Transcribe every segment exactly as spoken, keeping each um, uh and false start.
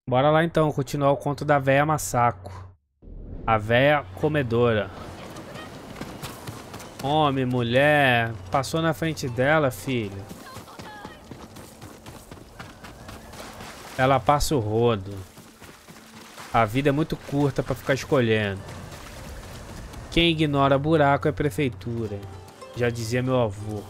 Bora lá então, continuar o conto da véia Masako. A véia comedora. Homem, mulher, passou na frente dela, filho. Ela passa o rodo. A vida é muito curta pra ficar escolhendo. Quem ignora buraco é prefeitura. Já dizia meu avô.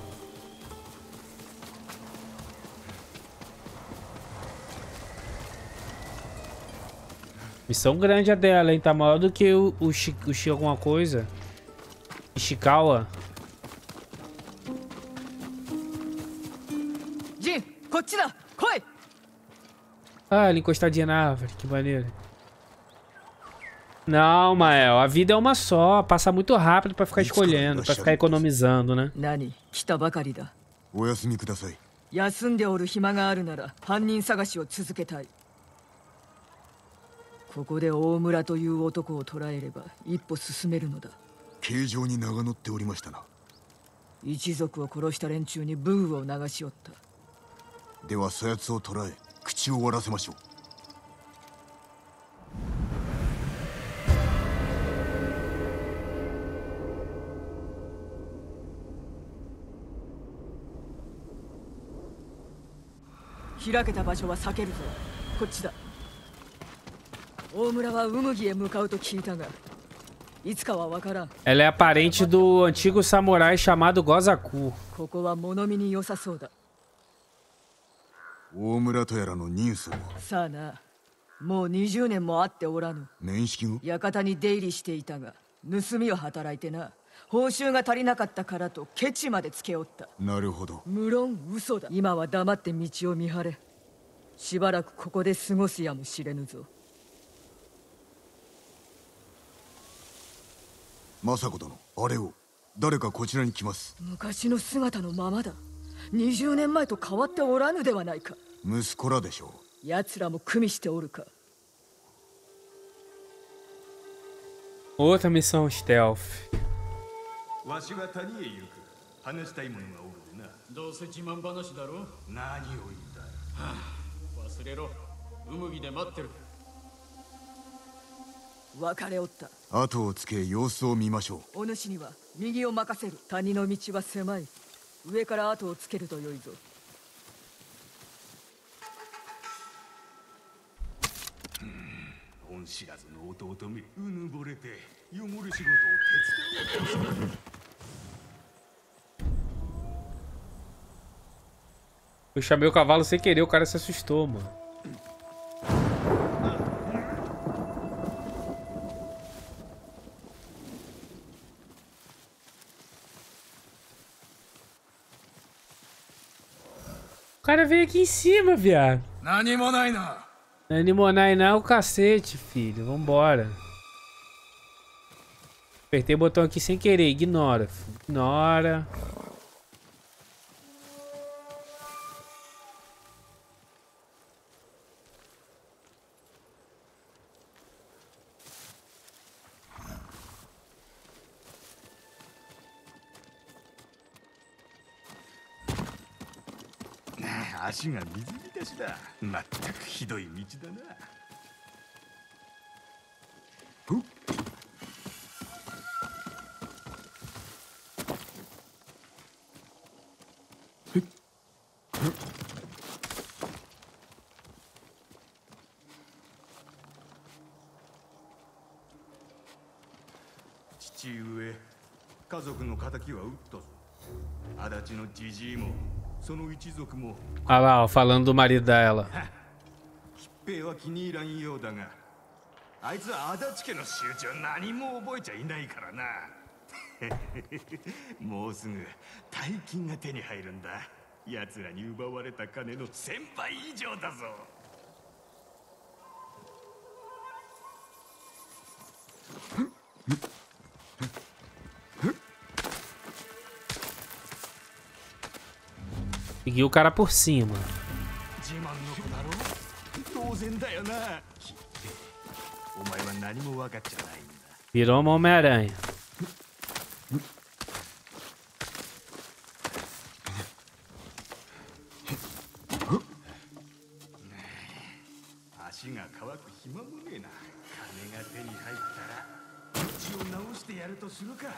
Missão grande a dela, hein? Tá maior do que o, o, Shi, o Shi alguma coisa. Ishikawa. Jin, cochira, koi! Ah, ele encostadinha na árvore, que maneiro. Não, Mael, a vida é uma só. Passa muito rápido pra ficar escolhendo, pra ficar economizando, né? Nani, kita bakari da. お休みください。 休んでおる暇があるなら犯人探しを続けたい。ここで大村という男を捕らえれば一歩進めるのだ。 形状に名が乗っておりましたな。 一族を殺した連中にブーを流しおった。 ではそやつを捕らえ口を割らせましょう。 開けた場所は避けるぞ。こっちだ。大村はウムギへ向かうと聞いたが、いつかはわからん。 Ela é a parente do antigo samurai chamado Gozaku. ここは物見に良さそうだ。 大村とやらの人相はさあな、もうにじゅうねんも会っておらぬ。 面識が館に出入りしていたが、盗みを働いてな。報酬が足りなかったからとケチまでつけおった。 なるほど。 無論嘘だ。今は黙って道を見張れ。しばらくここで過ごすやもしれぬぞ。 政子殿、あれを誰かこちらに来ます。 昔の姿のままだ。にじゅうねんまえと変わっておらぬではないか。 息子らでしょう。 奴らも組みしておるか。 Outra missão stealth. わしは谷へ行く。話したいものがおるでな。 どうせ自慢話だろ。 何を言うんだ。 はあ、忘れろ。ウムギで待ってる。 別れおった。 後をつけ様子を見ましょお主には右を任せる。谷の道は狭い。上から後をつけるとよいぞ。 恩知らずの弟め、うぬぼれて汚れ仕事を手伝う。 Eu chamei o cavalo sem querer, o cara se assustou, mano. O cara veio aqui em cima, viado. Nanimonai na. Não é Nimonai não, é o cacete, filho. Vambora. Apertei o botão aqui sem querer, ignora. Filho. Ignora. Ah, 足が水浸しだ。まったくひどい道だな。ふっ。ふっ。ふっ。父上、家族の敵は撃ったぞ。足立のじじいも。 Ah lá, ó, falando do marido dela. 吉平は気に入らんようだが、あいつは足立家の仕打ちは何も覚えちゃいないからな。もうすぐ大金が手に入るんだ。奴らに奪われた金の千倍以上だぞ。 Seguiu o cara por cima. Virou uma Homem-Aranha. 足が乾く暇もねえな。金が手に入ったら口を直してやるとするか。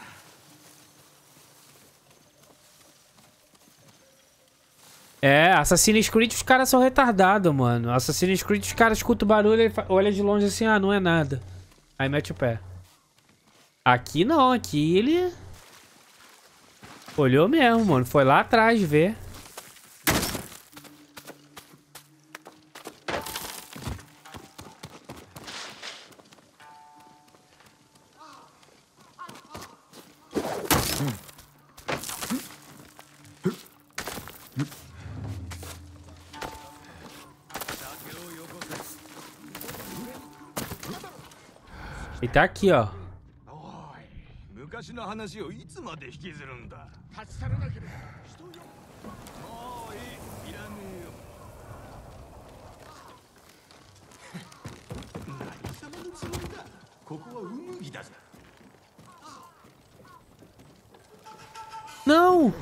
É, Assassin's Creed os caras são retardados, mano. Assassin's Creed os caras escutam o barulho e olha de longe assim, ah, não é nada. Aí mete o pé. Aqui não, aqui ele... olhou mesmo, mano. Foi lá atrás ver. E tá aqui, ó. 昔の話をいつまで引きずるんだ。立ち去らなければ人よ。もういい、いらねえよ。何様のつもりだ。ここはウムギだぞ。 Não!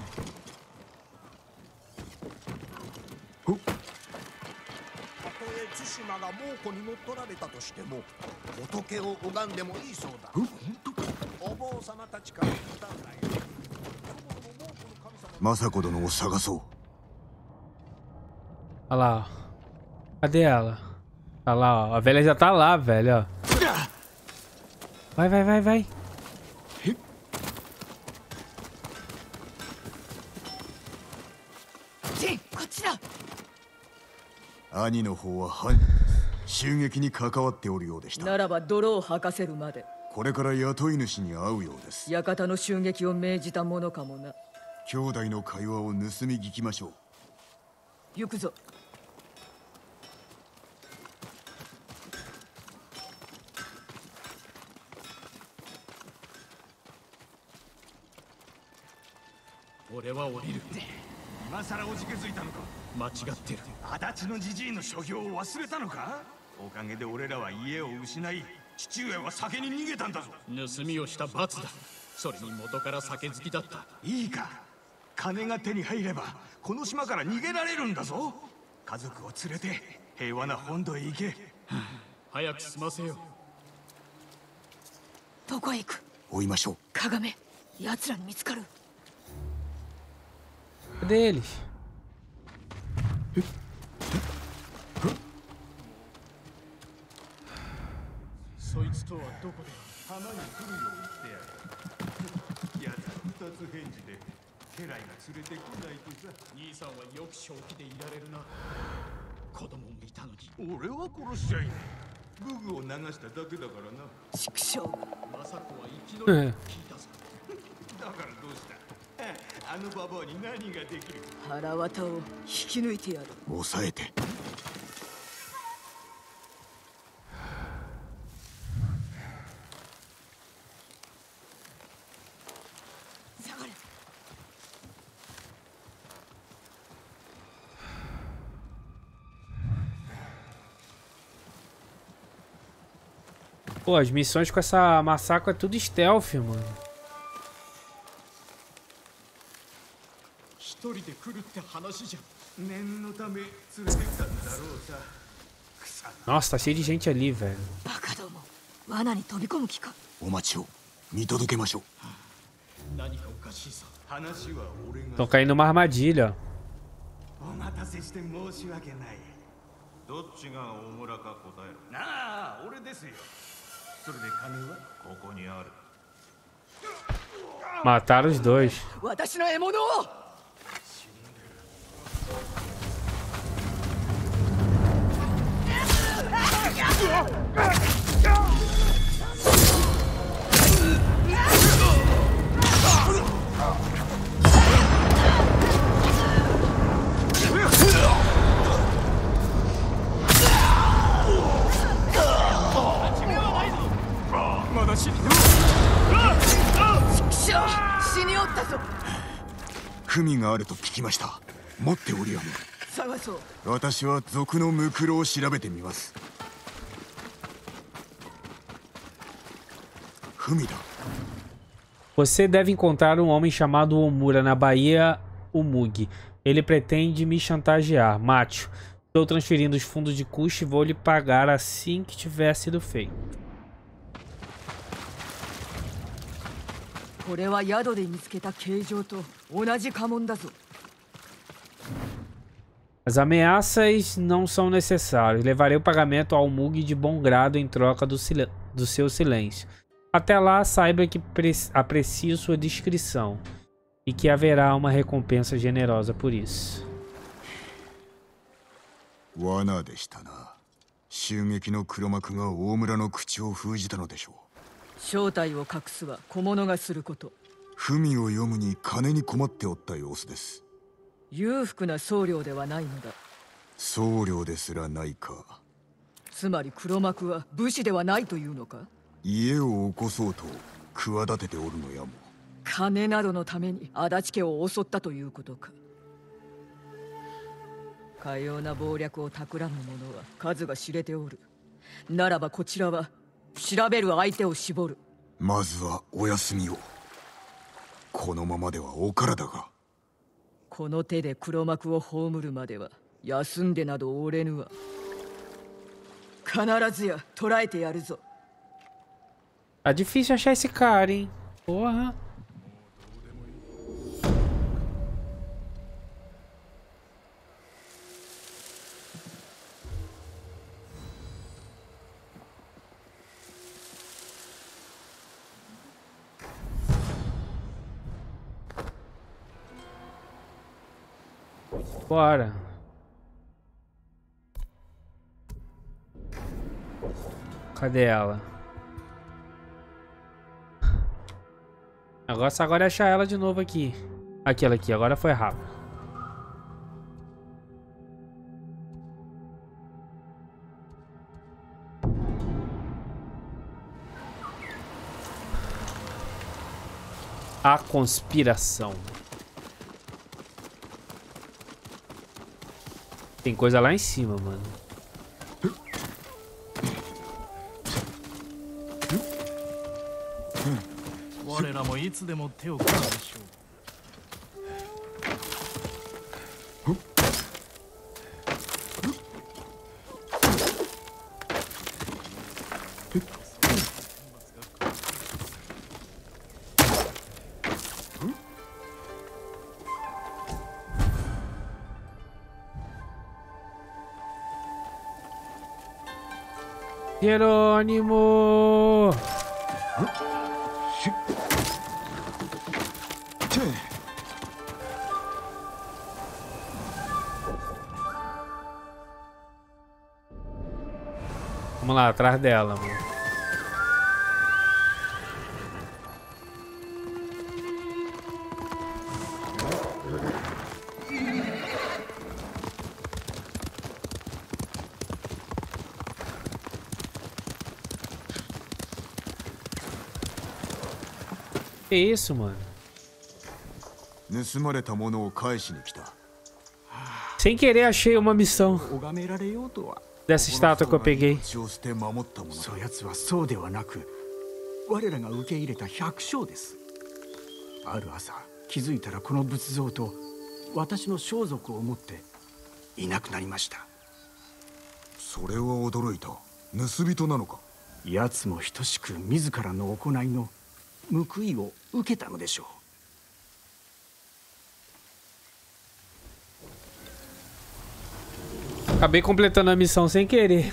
対馬が猛虎に乗っ取られたとしても仏を拝んでもいいそうだ。お坊様たちから聞いたんだよ。 政子殿を探そう。 Olha lá, ó. Cadê ela? Olha lá, ó. A velha já tá lá, velho, ó. Vai, vai, vai, vai. 兄の方は犯襲撃に関わっておるようでした。 ならば泥を吐かせるまで。 これから雇い主に会うようです。 館の襲撃を命じたものかもな。 兄弟の会話を盗み聞きましょう。 行くぞ。 俺は降りる。 今さらおじけづいたのか。 間違ってる。 足立のじじいの所業を忘れたのか。おかげで俺らは家を失い、父上は酒に逃げたんだぞ。 盗みをした罰だ。それに元から酒好きだった。 いいか、金が手に入ればこの島から逃げられるんだぞ。家族を連れて平和な本土へ行け。 早く済ませよ。 どこへ行く。 追いましょう。 鏡、奴らに見つかる。 Cadê eles? そいつとはどこで。 浜に来るよう言ってやる。やつ二つ返事で家来が連れてこないとさ。 兄さんはよく正気でいられるな。子供もいたのに。 俺は殺しちゃいねえ。ググを流しただけだからな。 畜生が。 政子は生き残りと聞いたぞ。 だからどうした。あのババアに何ができる。 腹渡を引き抜いてやる。 抑えて。 下がれ。 Pô, as missões com essa massacre é tudo stealth, mano. 一人で来るって話じゃん。 念のため連れてきたんだろうさ。 Nossa, tá cheio de gente ali, velho. バカども、罠に飛び込む気か。 お待ちを見届けましょう。 何かおかしいさ。 話は俺が。 Tô caindo numa armadilha. お待たせして申し訳ない。どっちが大村か答えろ。なあ、俺ですよ。それで金はここにある。 Mataram os dois. 私の獲物を。 文があると聞きました。持っておりやむ。 探そう。 私は賊のムクロを調べてみます。文だ。 Você deve encontrar um homem chamado Omura na Baía Umug. Ele pretende me chantagear. Mate-o. Estou transferindo os fundos de custo e vou lhe pagar assim que tiver sido feito. As ameaças não são necessárias. Levarei o pagamento ao Mug de bom grado em troca do, do seu silêncio. Até lá, saiba que aprecio sua discrição e que haverá uma recompensa generosa por isso. 罠でしたな。襲撃の黒幕が大村の口を封じたのでしょう。 正体を隠すは小物がすること。 文を読むに金に困っておった様子です。 裕福な僧侶ではないのだ。 僧侶ですらないか。 つまり黒幕は武士ではないというのか。 家を起こそうと企てておるのやも。 金などのために足立家を襲ったということか。かような謀略を企む者は数が知れておる。ならばこちらは調べる相手を絞る。 まずはお休みを。このままではお体が。 この手で黒幕を葬るまでは休んでなどおれぬわ。必ずや捕らえてやるぞ。 Tá difícil achar esse cara, hein? Porra. Bora. Cadê ela? Agora, agora é achar ela de novo aqui. Aquela aqui, agora foi rápido. A conspiração. Tem coisa lá em cima, mano. 我らもいつでも手を組むでしょう。 Jerônimo! Vamos lá, atrás dela, mano. Que isso, mano? 盗まれたものを返しに来た。 Sem querer achei uma missão 拝められようとは。 dessa estátua que eu peguei. 血を捨て守ったものだ。 そやつはそうではなく、我らが受け入れた百姓です。ある朝気づいたらこの仏像と私の装束を持っていなくなりました。 それは驚いた。盗人なのか。 奴も等しく自らの行いの報いを受けたのでしょう。 Acabei completando a missão sem querer.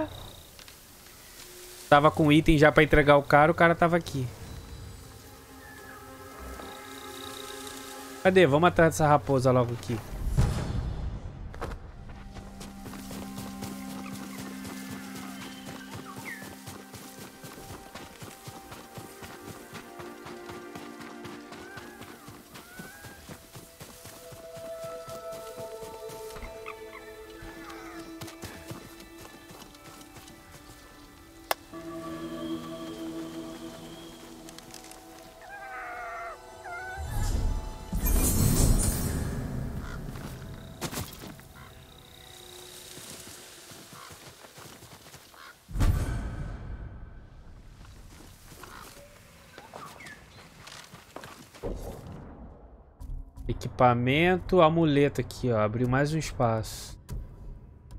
Tava com item já pra entregar o cara, o cara tava aqui. Cadê? Vamos atrás dessa raposa logo aqui. Equipamento, amuleto aqui, ó. Abriu mais um espaço.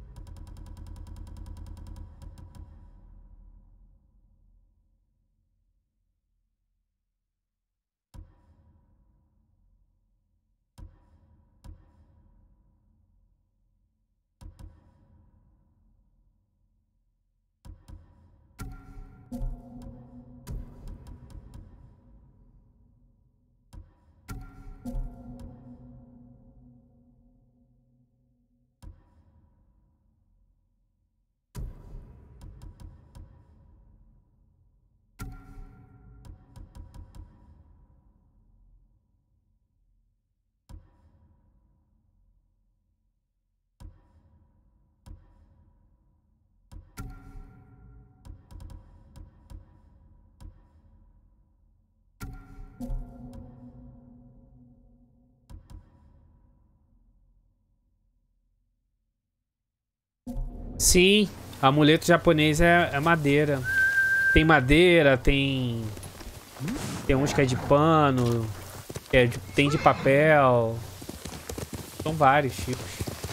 Sim, amuleto japonês é, é madeira. Tem madeira, tem... Tem uns que é de pano, é de, tem de papel. São vários tipos.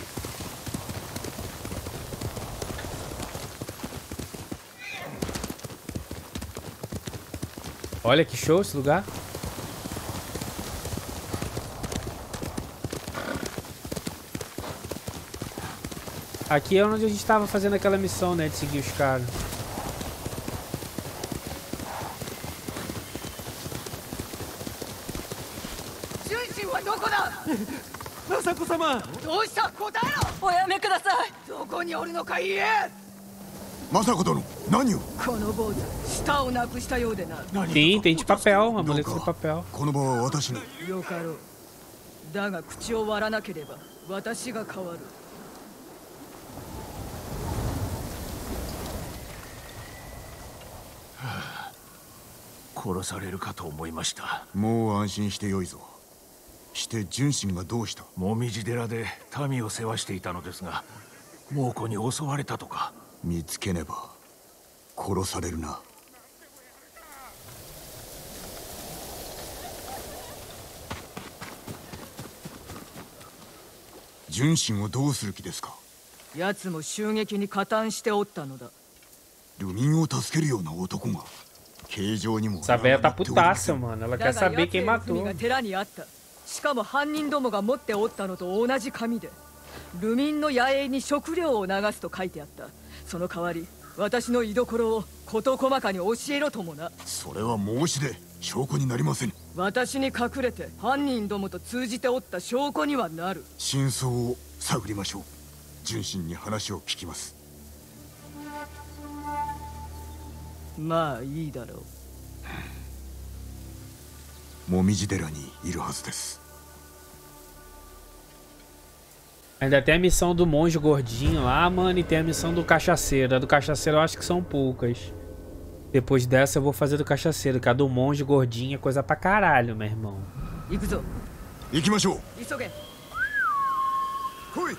Olha que show esse lugar. Aqui é onde a gente tava fazendo aquela missão, né? De seguir os caras. Masako-sama! どうした？答えろ！おやめください！どこにおるのか言え！ 政子殿、何を？ この坊主、舌をなくしたようでな。 Sim, tem de papel, amuleto de papel. この場は私の。 よかろう。だが口を割らなければ私が変わる。 殺されるかと思いました。 もう安心してよいぞ。して純真がどうした？ もみじ寺で民を世話していたのですが、猛虎に襲われたとか。 見つけねば殺されるな。純真をどうする気ですか？ 奴も襲撃に加担しておったのだ。 流民を助けるような男が形状にも。 Essa véia tá putaça, mano. Ela quer saber quem matou. 寺にあった。しかも犯人どもが持っておったのと同じ紙で、流民の野営に食料を流すと書いてあった。その代わり私の居所を事細かに教えろともな。 それは申し出、証拠になりません。 私に隠れて犯人どもと通じておった証拠にはなる。 真相を探りましょう。純真に話を聞きます。 まあいいだろう。もみじ寺にいるはずです。 Ainda tem a missão do monge gordinho lá, mano, e tem a missão do cachaceiro. A do cachaceiro eu acho que são poucas. Depois dessa eu vou fazer do cachaceiro, que a do monge gordinho é coisa pra caralho, meu irmão. Ikimashou! Fui!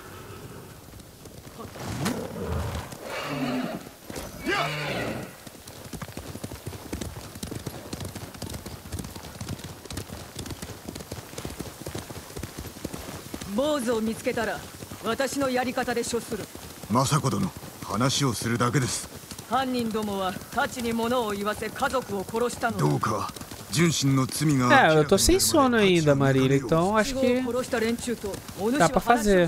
Bozo を見つけたら私のやり方で処する。 政子殿、話をするだけです。 犯人どもは太刀に物を言わせ家族を殺したの。 どうか純真の罪が。 É, eu tô sem sono ainda, Marília, então acho que dá pra fazer.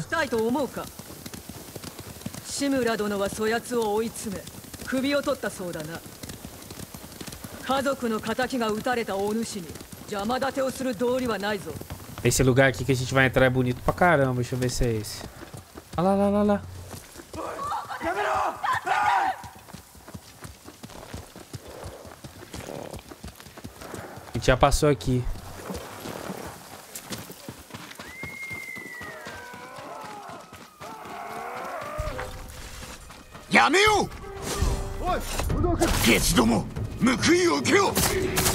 志村殿はそやつを追い詰め首を取ったそうだな。家族の仇が撃たれたお主に邪魔立てをする道理はないぞ。 Esse lugar aqui que a gente vai entrar é bonito pra caramba. Deixa eu ver se é esse. Olha lá, lá, lá, lá. A gente já passou aqui. Yameu! Getsu domo, mukui o uke yo!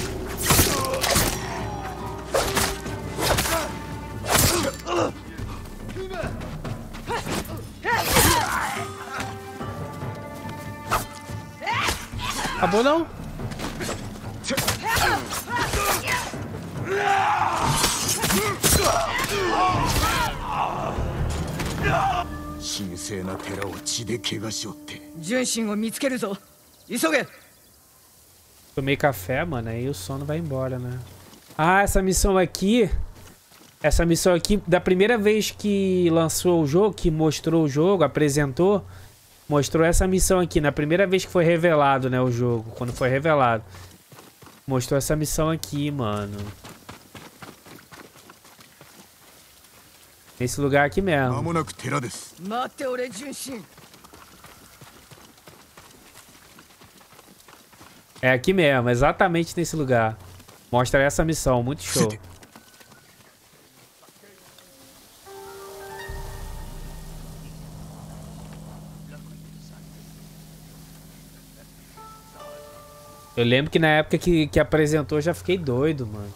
Acabou não? Tomei café, mano, aí o sono vai embora, né? Ah, essa missão aqui... Essa missão aqui, da primeira vez que lançou o jogo, que mostrou o jogo, apresentou... Mostrou essa missão aqui, na primeira vez que foi revelado, né, o jogo. Quando foi revelado. Mostrou essa missão aqui, mano. Nesse lugar aqui mesmo. É aqui mesmo, exatamente nesse lugar. Mostra essa missão, muito show. Eu lembro que na época que, que apresentou eu já fiquei doido, mano.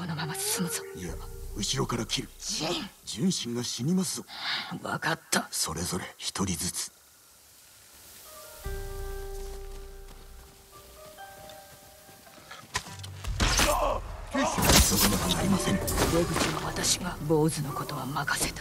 このまま進むぞ。 いや、後ろから切る。 ジン、 純真が死にますぞ。 分かった。 それぞれ一人ずつ。急がなくなりません。 出口は私が、坊主のことは任せた。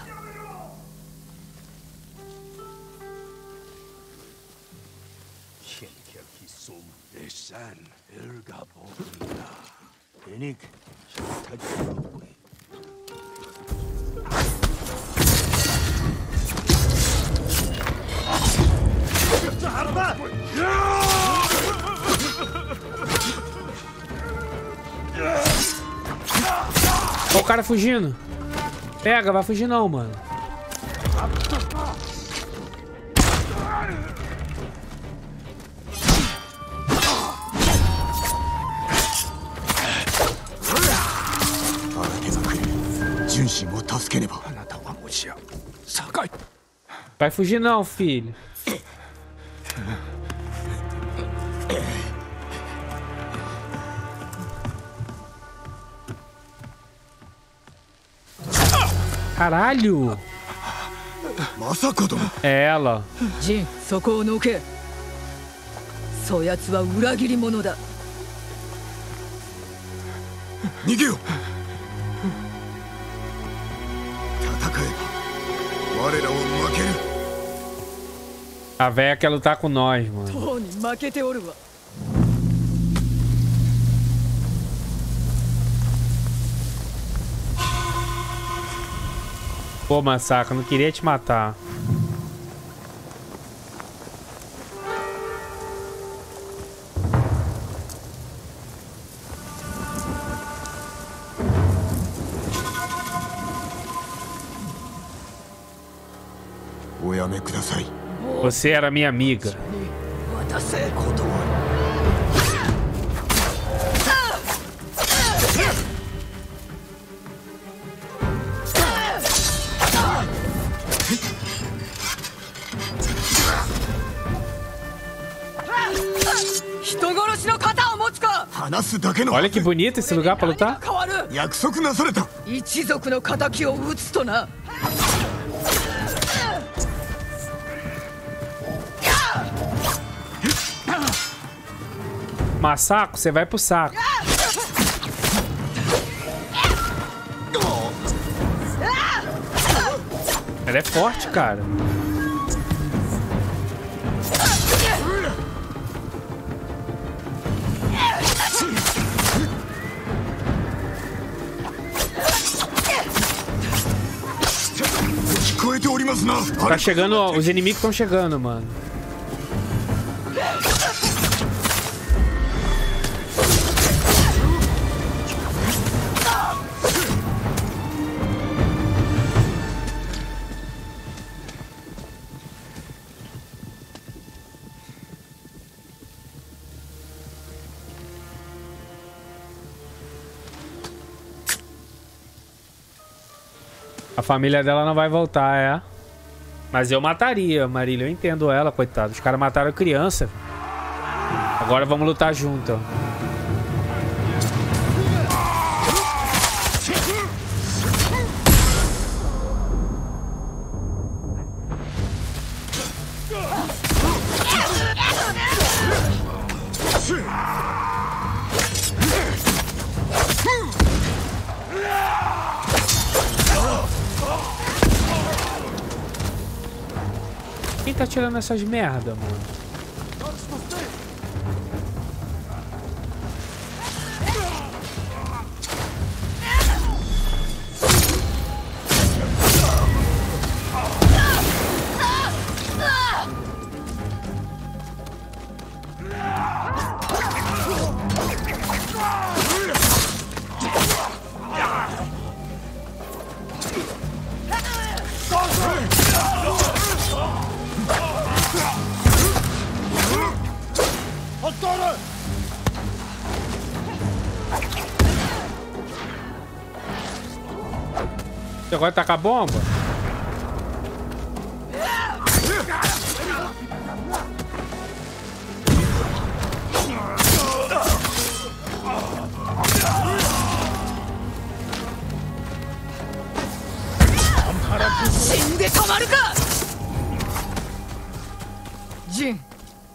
Olha o cara fugindo. Pega, vai fugir não, mano. Vai fugir não, filho. Caralho! É ela. Jin, そこを抜け。そやつは裏切り者だ。 逃げよ。戦えば我らを負ける。 A véia quer lutar com nós, mano. とうに負けておるわ。 Pô, Masako, eu não queria te matar. Você era minha amiga. Olha que bonito esse lugar pra lutar. Masako, você vai pro saco. Ela é forte, cara. Tá chegando, ó, os inimigos estão chegando, mano. A família dela não vai voltar, é? Mas eu mataria, Marília. Eu entendo ela, coitado. Os caras mataram a criança. Agora vamos lutar junto, ó. Quem tá tirando essas merda, mano? Você agora tacar a bomba? まるか。ジン、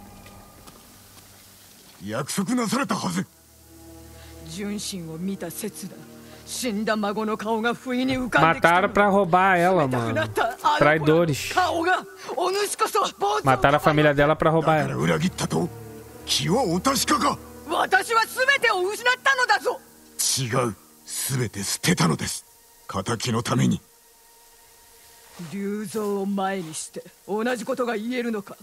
約束なされたはず。 純真を見た説だ。死んだ孫の顔が不意に浮かんできた。 Mataram pra roubar ela, mano. Traidores. Mataram a família dela pra roubar だから ela. 裏切ったと。気はお確かか。 私は全てを失ったのだぞ。 違う。全て捨てたのです。仇のために。 龍蔵を前にして同じことが言えるのか。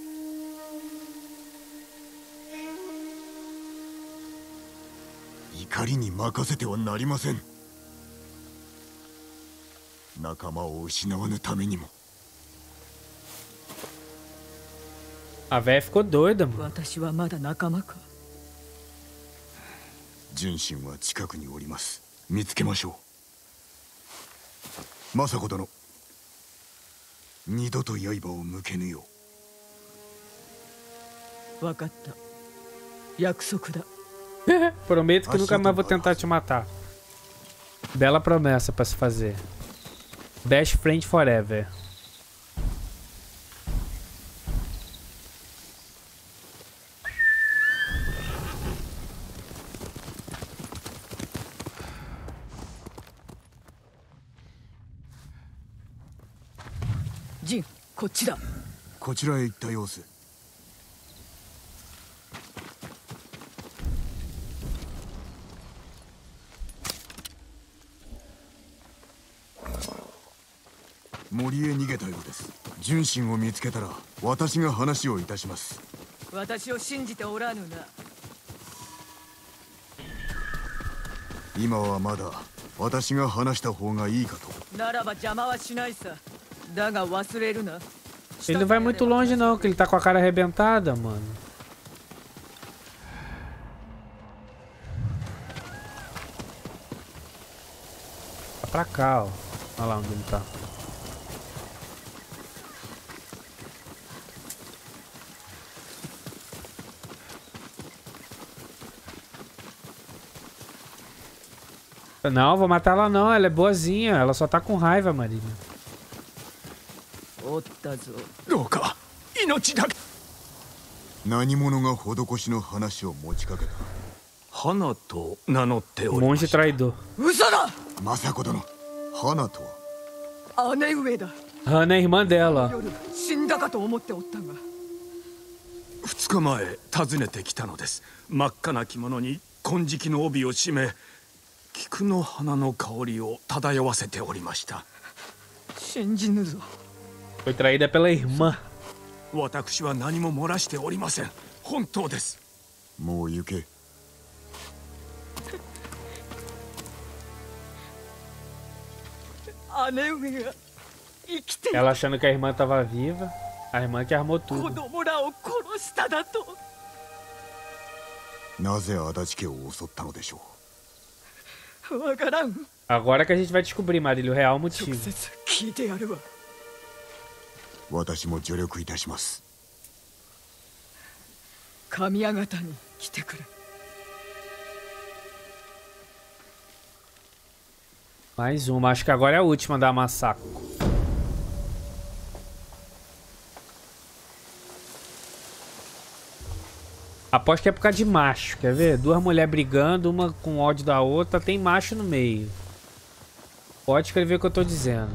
怒りに任せてはなりません。仲間を失わぬためにも。 A véia ficou doida, mano. 私はまだ仲間か。 純真は近くにおります。見つけましょう。政子殿、二度と刃を向けぬよう。分かった。約束だ。 Prometo que nunca mais vou tentar te matar. Bela promessa pra se fazer. Best friend forever. Jin, こっちだ。 こちらへ行った様子。森へ逃げたようです。純真を見つけたら私が話をいたします。 私を信じておらぬな。 今はまだ私が話した方がいいかと。 ならば邪魔はしないさ。だが忘れるな。 Ele não vai muito longe não, que ele tá com a cara arrebentada, mano. Tá pra cá, ó. Olha lá onde ele tá. Não, vou matar ela não, ela é boazinha, ela só tá com raiva, Marília. おったぞ。 どうか命だけ。 何者が施しの話を持ちかけた。 花と名乗っておりま Monge した。 traidor. 嘘だ。 政子殿、花とは。 姉上だ。 Hana é irmã dela. 夜死んだかと思っておったが。 二日前訪ねてきたのです。真っ赤な着物に金色の帯を締め、菊の花の香りを漂わせておりました。 信じぬぞ。 Foi traída pela irmã. 私は何も漏らしておりません。本当です。 もう行け。 姉上が生きている。 Ela achando que a irmã tava viva. A irmã que armou 子 tudo. 供らを殺しただと。 なぜ足立家を襲ったのでしょわからん。 Agora que a gente vai descobrir, Marília, o real 直 motivo. 接聞いてやるわ。 う。私も助力いたします。 神谷方に来てくれ。 Mais uma, acho que agora é a última da Masako. Aposto que é por causa de macho, quer ver? Duas mulheres brigando, uma com ódio da outra, tem macho no meio. Pode escrever o que eu tô dizendo.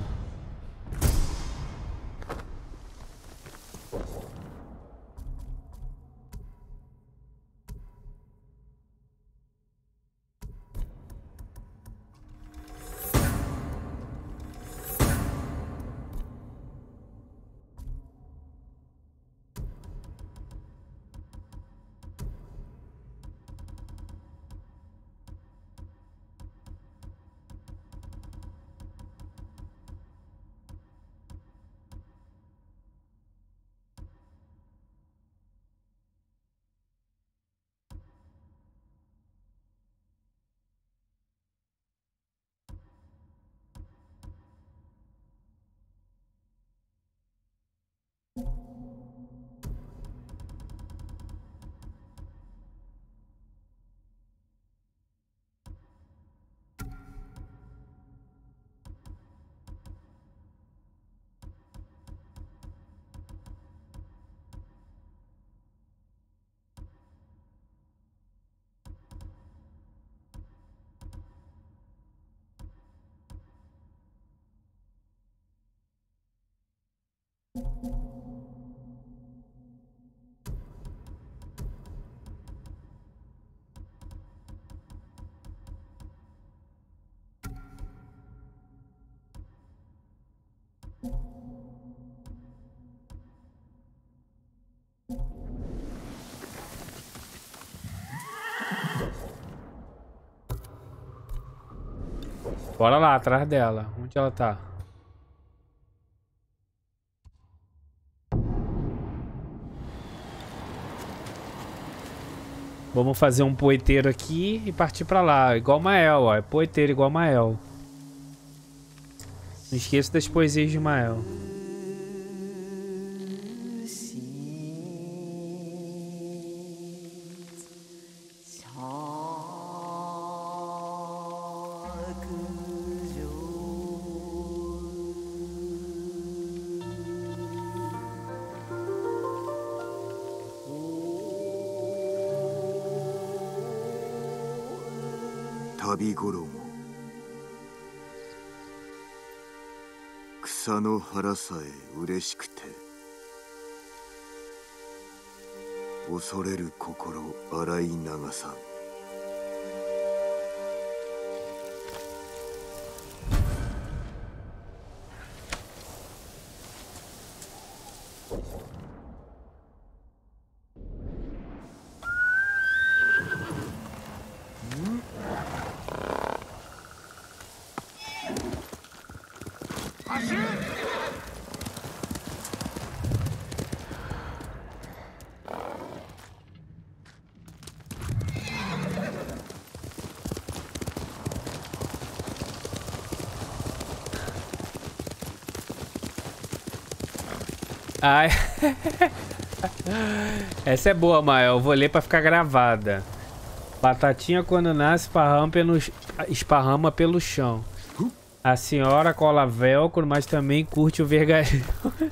Bora lá, atrás dela. Onde ela tá? Vamos fazer um poeteiro aqui e partir pra lá. Igual Mael, ó. É poeteiro igual Mael. Não esqueça das poesias de Mael. 旅衣草の腹さえ嬉しくて恐れる心洗い流さん。 Ai. Essa é boa, Mael. Eu vou ler pra ficar gravada. Batatinha quando nasce esparrama pelo, esparrama pelo chão. A senhora cola velcro, mas também curte o vergalhão.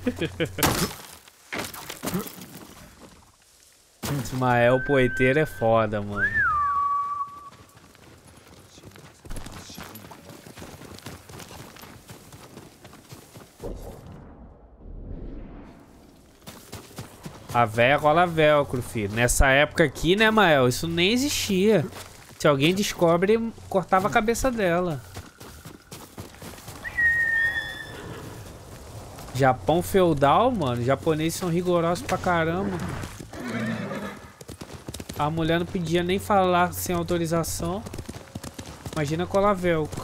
Ismael poeteiro é foda, mano. A véia rola velcro, filho. Nessa época aqui, né, Mael? Isso nem existia. Se alguém descobre, cortava a cabeça dela. Japão feudal, mano. Os japoneses são rigorosos pra caramba. A mulher não podia nem falar sem autorização. Imagina colar velcro.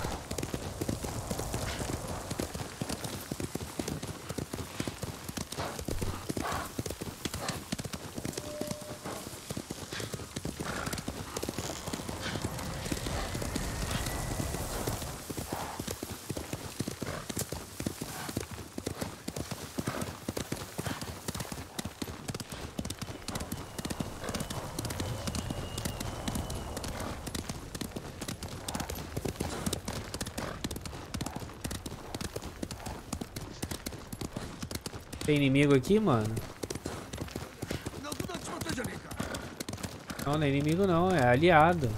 Tem inimigo aqui, mano? Não, não é inimigo não, é aliado.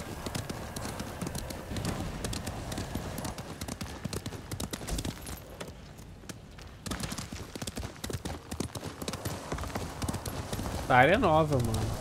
Essa área é nova, mano.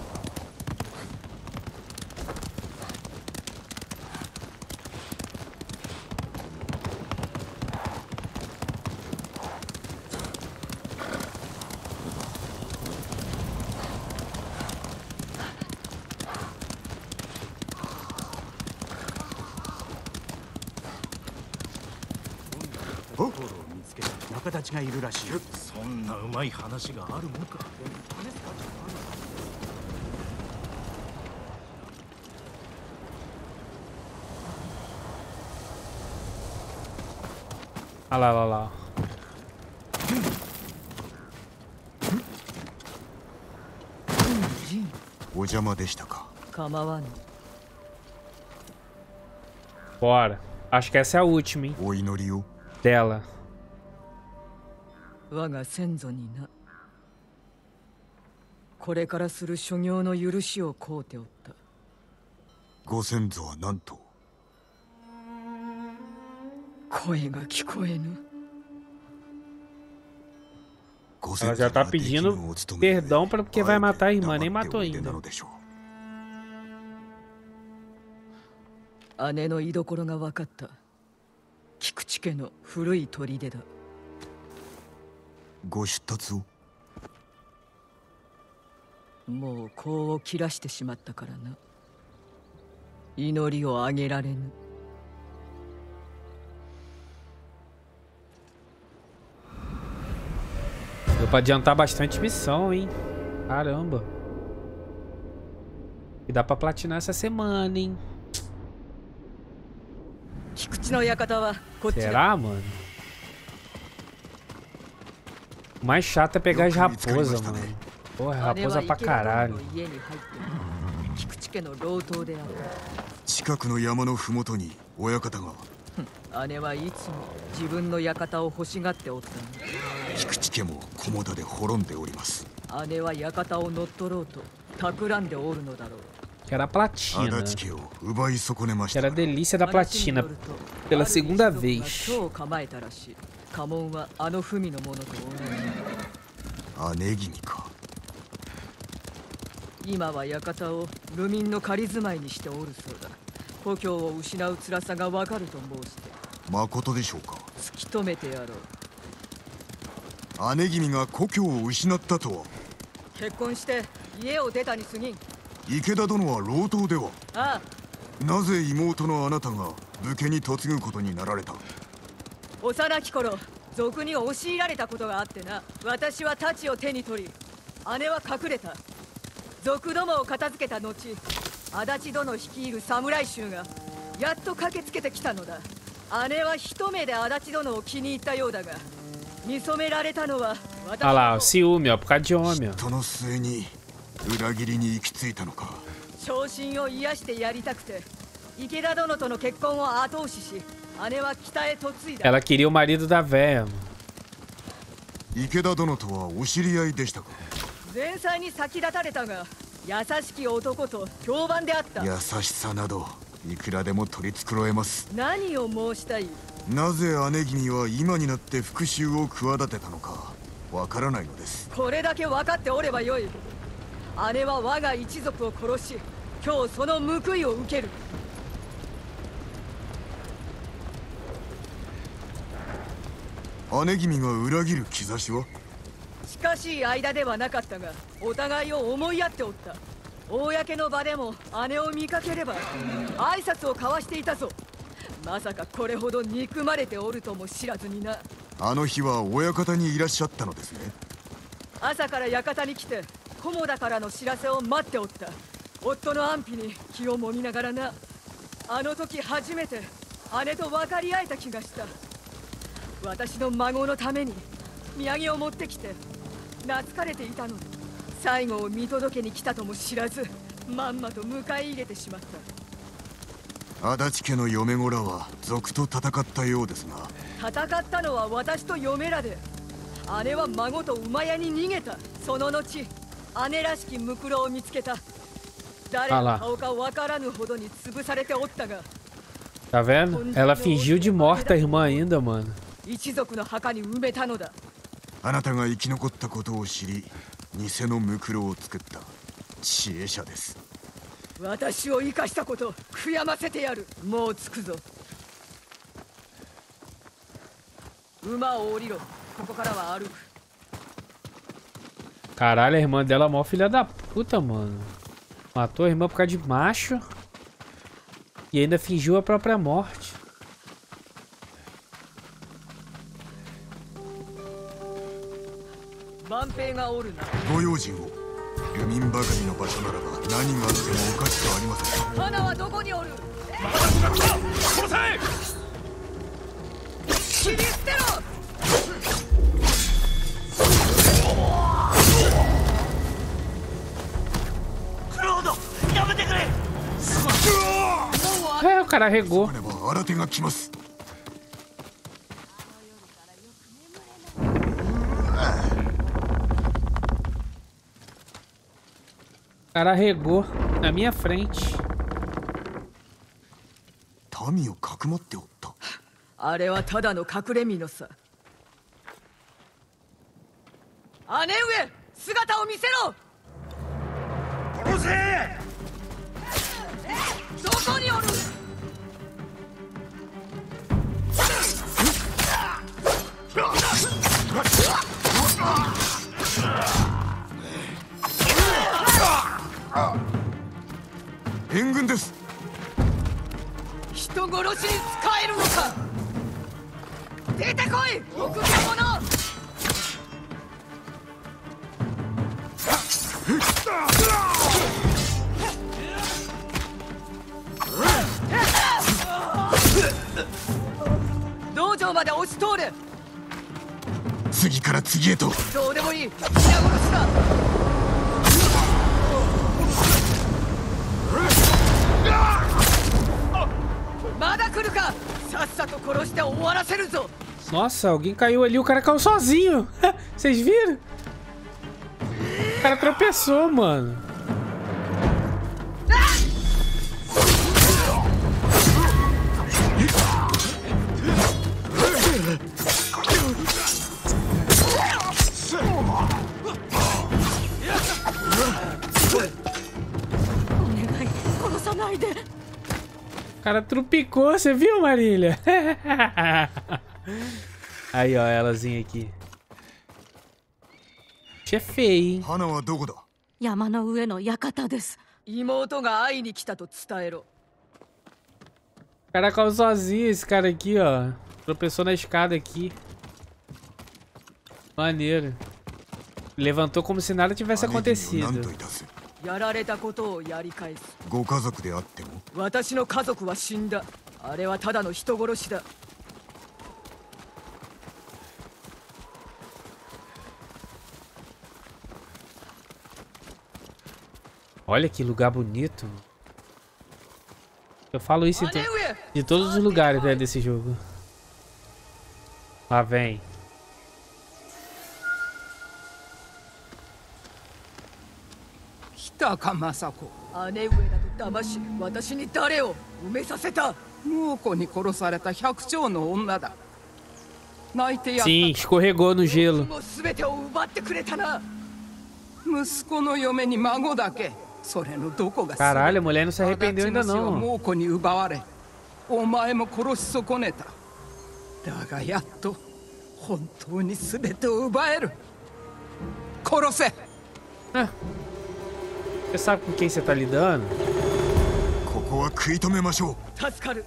Ah lá, lá, lá. Bora. Acho que essa é a última, hein? Dela. 我が先祖にな。これからする所業の許しを請うておった。 ご先祖は何と？ 声が聞こえぬ。 Ela já tá pedindo perdão para porque vai matar a irmã, nem matou ainda. 姉の居所が分かった。菊池家の古い砦だ。 ご出立を？ もう功を切らしてしまったからな。祈りをあげられぬ。 Deu pra adiantar bastante missão, hein? Caramba. E dá pra platinar essa semana, hein? Será, mano? O mais chato é pegar as raposas, mano. Porra, raposa pra caralho. 近くの山のふもとに親方が。 姉はいつも自分の館を欲しがっておった。 菊池家も菰田で滅んでおります。 姉は館を乗っ取ろうと企んでおるのだろう。 Que era a platina. Que era a delícia da platina. Pela segunda vez. Anegimi 池田殿は老頭では。 ああ。 なぜ妹のあなたが武家に嫁ぐことになられた？ 幼き頃、賊に押し入られたことがあってな。私は太刀を手に取り、姉は隠れた。賊どもを片付けた後、足立殿率いる侍衆がやっと駆けつけてきたのだ。姉は一目で足立殿を気に入ったようだが、見初められたのは私の。 Ah lá, o ciúme, ó, por causa de homem. その末に 裏切りに行き着いたのか。 昇進を癒してやりたくて池田殿との結婚を後押しし、姉は北へ嫁いだ。 Ela queria o marido da véia. 池田殿とはお知り合いでしたか？ 前妻に先立たれたが、優しき男と評判であった。 優しさなどいくらでも取り繕えます。 何を申したい？ なぜ姉君は今になって復讐を企てたのかわからないのです。 これだけ分かっておればよい。 姉は我が一族を殺し、今日その報いを受ける。 姉君が裏切る兆しは？ 近しい間ではなかったが、お互いを思い合っておった。公の場でも姉を見かければ挨拶を交わしていたぞ。まさかこれほど憎まれておるとも知らずにな。 あの日は親方にいらっしゃったのですね。 朝から館に来て 菰田からの知らせを待っておった。夫の安否に気をもみながらな。あの時初めて姉と分かり合えた気がした。私の孫のために土産を持ってきて懐かれていたので、最後を見届けに来たとも知らず、まんまと迎え入れてしまった。 足立家の嫁子らは賊と戦ったようですが。 戦ったのは私と嫁らで、姉は孫と馬屋に逃げた。その後 姉らしきムクロを見つけた。誰の顔かわからぬほどに潰されておったが。 Tá vendo? Ela fingiu de morta a irmã ainda, mano. 一族の墓に埋めたのだ。 あなたが生き残ったことを知り、偽のムクロを作った知恵者です。 私を生かしたこと悔やませてやる。もう着くぞ。馬を降りろ。ここからは歩く。 Caralho, a irmã dela é mó filha da puta, mano. Matou a irmã por causa de macho. E ainda fingiu a própria morte. É, o cara regou. O cara regou na minha frente. 民をかくまっておった。 あれはただの隠れ身のさ。 姉上、姿を見せろ。 殺せ。 どこにおる。 援軍です。 人殺しに使えるのか。出てこい、臆病者。道場まで押し通れ。 次から次へと。 どうでもいい、皆殺しだ。まだ来るか。さっさと殺して終わらせるぞ。 Nossa, alguém caiu ali, o cara caiu sozinho. Vocês viram? O cara tropeçou, mano. O cara trupicou, você viu, Marília? Aí, ó, elazinha aqui. Che feio, hein? 花はどこだ。 山の上の館です。 妹が会いに来たと伝えろ。 O cara caiu sozinho, esse cara aqui, ó. Tropeçou na escada aqui. Maneiro. Levantou como se nada tivesse acontecido. やられたことをやり返す。 ご家族であっても。 私の家族は死んだ。あれはただの人殺しだ。 Olha que lugar bonito. Eu falo isso de, de todos os lugares, né, desse jogo. Lá vem. Kitaka Masako. 姉上だと騙し、私に誰を埋めさせた。 猛虎に殺された百姓の女だ。泣いてやった。 Sim, escorregou no gelo. もう全てを奪ってくれたな。 息子の嫁に孫だけ。 Caralho, a mulher não se arrependeu ainda não. お前も殺し損ねた。だがやっと本当に全てを奪える。殺せ。 Ah, você sabe com quem você tá lidando? ここは食い止めましょう。 助かる。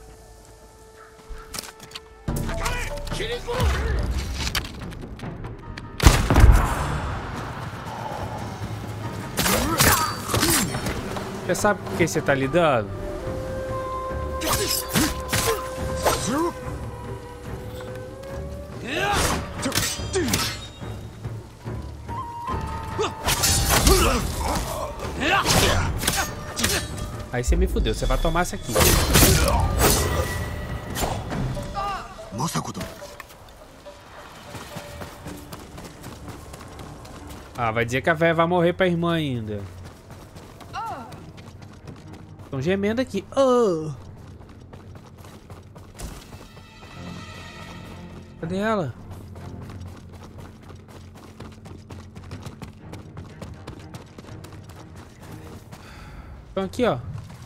Você sabe com quem você tá lidando? Aí você me fudeu, você vai tomar essa aqui. Ah, vai dizer que a véia vai morrer pra irmã ainda. Estão gemendo aqui. Oh. Cadê ela? Estão aqui, ó.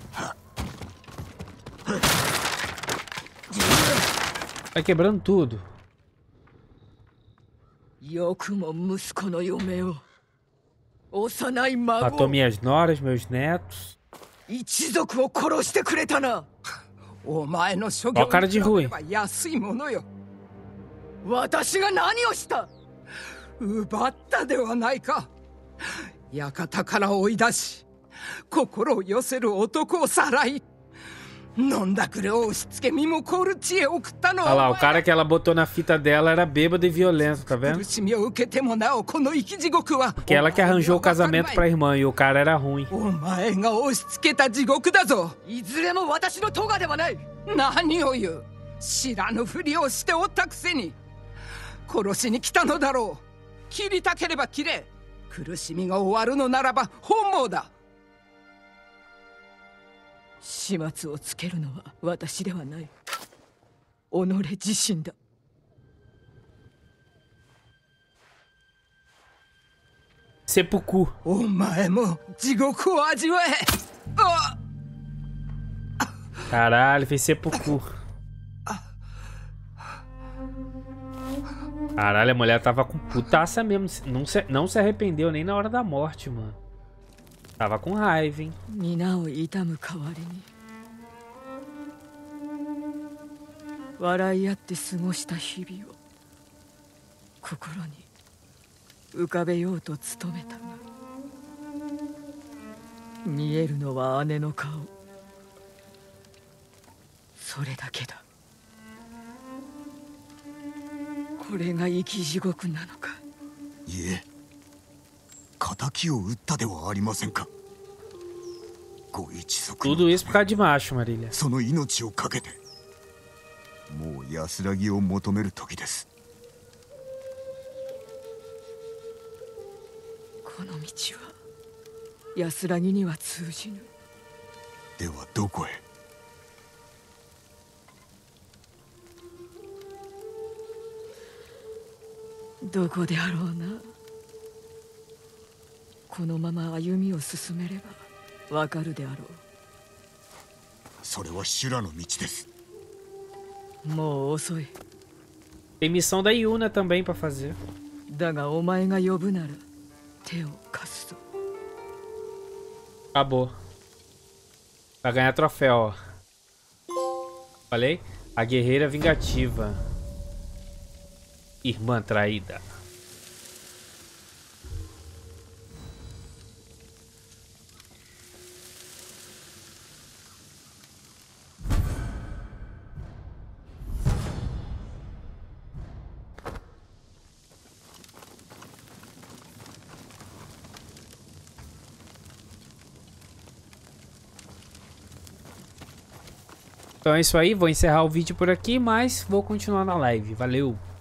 Tá quebrando tudo. Matou minhas noras, meus netos. Olha o cara de ruim. 私が何をした？ 奪ったではないか。館から追い出し、心を寄せる男をさらい、飲んだくれを押し付け身も凍る知恵を送ったの。 Olha lá, o cara que ela botou na fita dela era bêbado e violento, tá vendo? Porque ela que arranjou o casamento pra irmã e o cara era ruim. お前が押し付けた地獄だぞ。 いずれも私の咎ではない。 何を言う。知らぬふりをしておったくせに。 殺しに来たのだろう。切りたければ切れ。苦しみが終わるのならば本望だ。 始末をつけるのは私ではない。己自身だ。 Seppuku. お前も地獄を味わえ。あ Caralho, fez seppuku. Caralho, a mulher tava com putaça mesmo. Não se, não se arrependeu nem na hora da morte, mano. Tava com raiva, hein? 皆を悼む代わりに笑い合って過ごした日々を心に浮かべようと努めたが見えるのは姉の顔。それだけだ。これが生き地獄なのか。 いえ、仇を討ったではありませんか。ご一族の Tudo isso por causa de macho, Marília. その命を懸けてもう安らぎを求める時です。 この道は安らぎには通じぬ。 ではどこへ。 どこであろうな。このまま歩みを進めればわかるであろそれは修羅の道です。 う。もう遅い。 Tem missão da Yuna também pra fazer. だがお前が呼ぶなら手を貸すぞ。 Acabou. Vai ganhar troféu, ó. Falei? A guerreira vingativa. Irmã traída. Então é isso aí, vou encerrar o vídeo por aqui, mas vou continuar na live. Valeu!